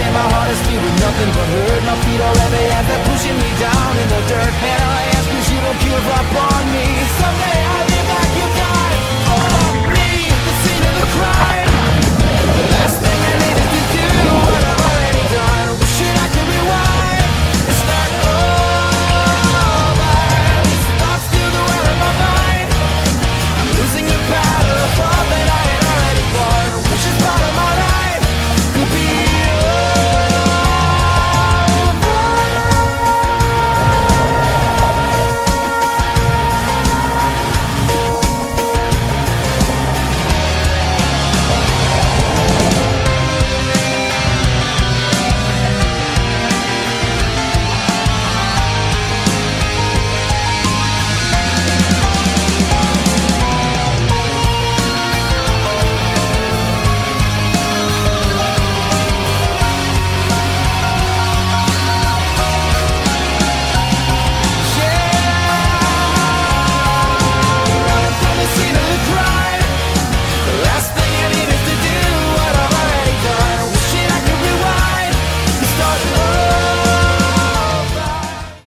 say my heart is filled with nothing but hurt. My feet are heavy as they're pushing me down in the dirt, and I ask if you don't give up on me. Someday